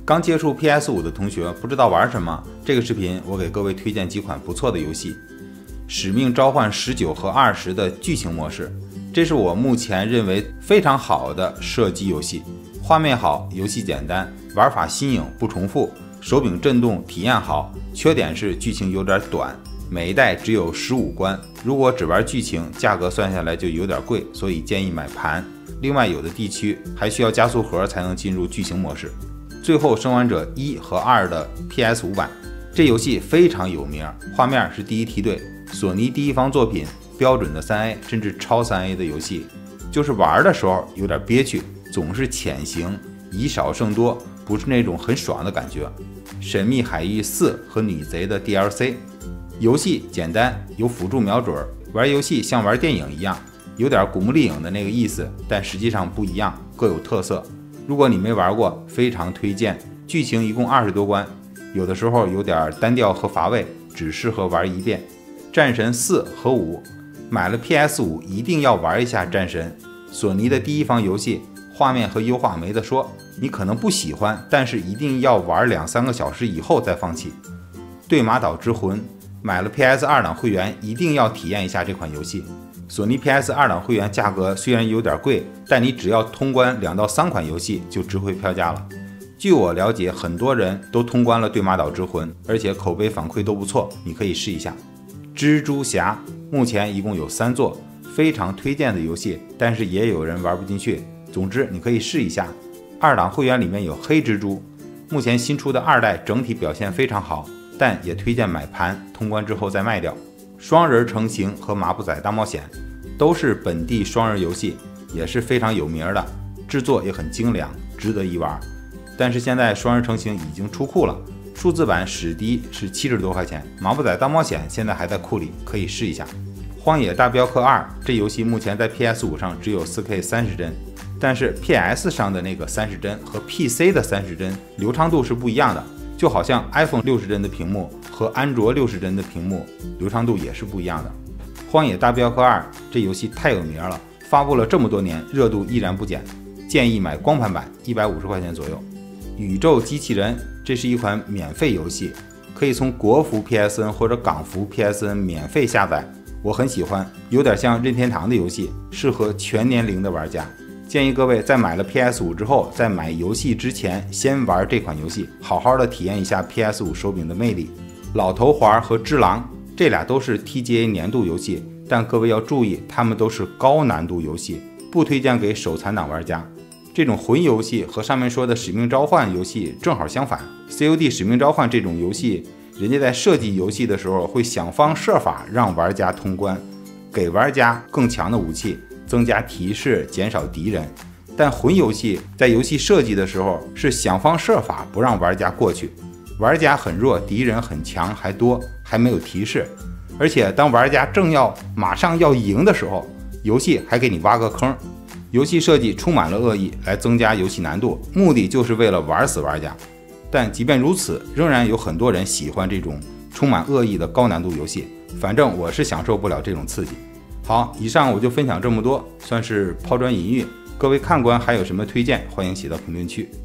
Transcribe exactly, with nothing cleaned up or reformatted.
刚接触 P S 五 的同学不知道玩什么，这个视频我给各位推荐几款不错的游戏。使命召唤十九和二十的剧情模式，这是我目前认为非常好的射击游戏。画面好，游戏简单，玩法新颖不重复，手柄震动体验好。缺点是剧情有点短，每一代只有十五关，如果只玩剧情，价格算下来就有点贵，所以建议买盘。另外，有的地区还需要加速盒才能进入剧情模式。最后生还者一和二的 P S 五 版，这游戏非常有名，画面是第一梯队，索尼第一方作品，标准的 三 A 甚至超 三 A 的游戏，就是玩的时候有点憋屈，总是潜行，以少胜多，不是那种很爽的感觉。神秘海域四和女贼的 D L C， 游戏简单，有辅助瞄准，玩游戏像玩电影一样，有点古墓丽影的那个意思，但实际上不一样，各有特色。如果你没玩过，非常推荐。剧情一共二十多关，有的时候有点单调和乏味，只适合玩一遍。战神四和五，买了 P S 五 一定要玩一下战神。索尼的第一方游戏，画面和优化没得说，你可能不喜欢，但是一定要玩两三个小时以后再放弃。对马岛之魂，买了 P S 二档会员，一定要体验一下这款游戏。索尼 P S 二档会员价格虽然有点贵，但你只要通关两到三款游戏就值回票价了。据我了解，很多人都通关了对马岛之魂，而且口碑反馈都不错，你可以试一下。蜘蛛侠目前一共有三座，非常推荐的游戏，但是也有人玩不进去。总之你可以试一下。二档会员里面有黑蜘蛛，目前新出的二代整体表现非常好，但也推荐买盘，通关之后再卖掉。双人成行和马布仔大冒险都是本地双人游戏，也是非常有名的，制作也很精良，值得一玩。但是现在双人成行已经出库了，数字版史迪是七十多块钱，马布仔大冒险现在还在库里，可以试一下。荒野大镖客二这游戏目前在 P S 五 上只有 四K 三十帧，但是 P S 上的那个三十帧和 P C 的三十帧流畅度是不一样的，就好像 iPhone 六十帧的屏幕和安卓六十帧的屏幕流畅度也是不一样的。荒野大镖客二这游戏太有名了，发布了这么多年，热度依然不减，建议买光盘版，一百五十块钱左右。宇宙机器人，这是一款免费游戏，可以从国服 P S N 或者港服 P S N 免费下载，我很喜欢，有点像任天堂的游戏，适合全年龄的玩家。建议各位在买了 P S 五 之后，在买游戏之前先玩这款游戏，好好的体验一下 P S 五 手柄的魅力。老头环和只狼这俩都是 T G A 年度游戏，但各位要注意，它们都是高难度游戏，不推荐给手残党玩家。这种魂游戏和上面说的使命召唤游戏正好相反。 C O D 使命召唤这种游戏，人家在设计游戏的时候会想方设法让玩家通关，给玩家更强的武器，增加提示，减少敌人。但魂游戏在游戏设计的时候是想方设法不让玩家过去，玩家很弱，敌人很强还多，还没有提示，而且当玩家正要马上要赢的时候，游戏还给你挖个坑。游戏设计充满了恶意，来增加游戏难度，目的就是为了玩死玩家。但即便如此，仍然有很多人喜欢这种充满恶意的高难度游戏，反正我是享受不了这种刺激。好，以上我就分享这么多，算是抛砖引玉。各位看官还有什么推荐，欢迎写到评论区。